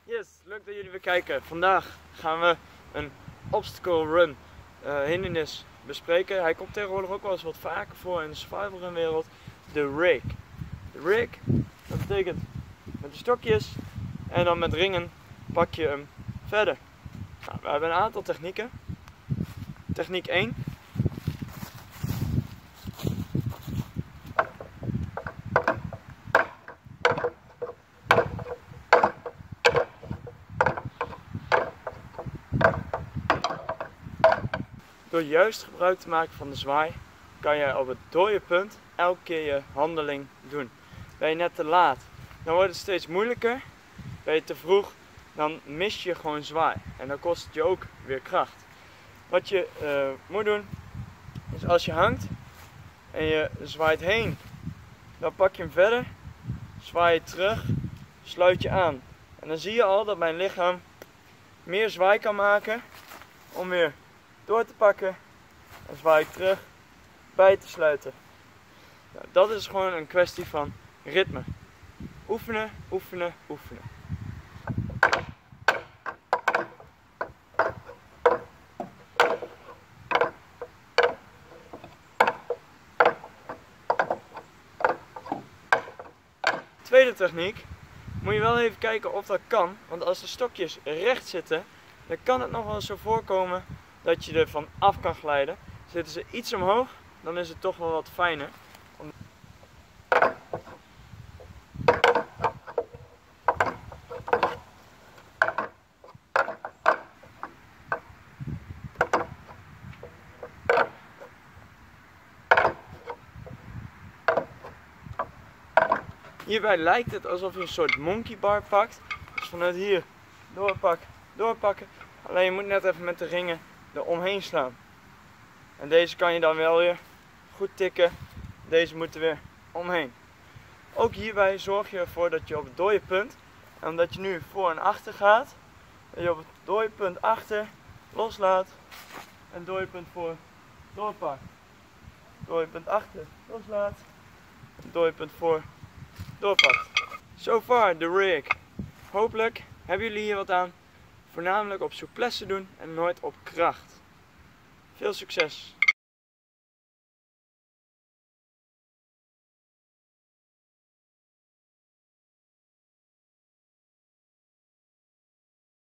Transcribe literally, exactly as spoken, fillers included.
Yes, leuk dat jullie weer kijken. Vandaag gaan we een obstacle run uh, hindernis bespreken. Hij komt tegenwoordig ook wel eens wat vaker voor in de survival run wereld. De rig. De rig, dat betekent met de stokjes en dan met ringen pak je hem verder. Nou, we hebben een aantal technieken. Techniek één. Door juist gebruik te maken van de zwaai kan je op het dode punt elke keer je handeling doen. Ben je net te laat, dan wordt het steeds moeilijker. Ben je te vroeg, dan mis je gewoon zwaai. En dan kost het je ook weer kracht. Wat je uh, moet doen, is als je hangt en je zwaait heen, dan pak je hem verder, zwaai je terug, sluit je aan. En dan zie je al dat mijn lichaam meer zwaai kan maken om weer door te pakken en zwaai ik terug bij te sluiten. Nou, dat is gewoon een kwestie van ritme. Oefenen, oefenen, oefenen. Tweede techniek, moet je wel even kijken of dat kan, want als de stokjes recht zitten, dan kan het nog wel eens zo voorkomen dat je er van af kan glijden. Zitten ze iets omhoog, dan is het toch wel wat fijner. Hierbij lijkt het alsof je een soort monkey bar pakt. Dus vanuit hier doorpakken, doorpakken. Alleen je moet net even met de ringen er omheen slaan. En deze kan je dan wel weer goed tikken. Deze moet er weer omheen. Ook hierbij zorg je ervoor dat je op het dode punt, en omdat je nu voor en achter gaat, dat je op het dode punt achter loslaat en het dode punt voor doorpakt. Dode punt achter loslaat en het dode punt voor doorpakt. So far de rig. Hopelijk hebben jullie hier wat aan. Voornamelijk op souplesse doen en nooit op kracht. Veel succes!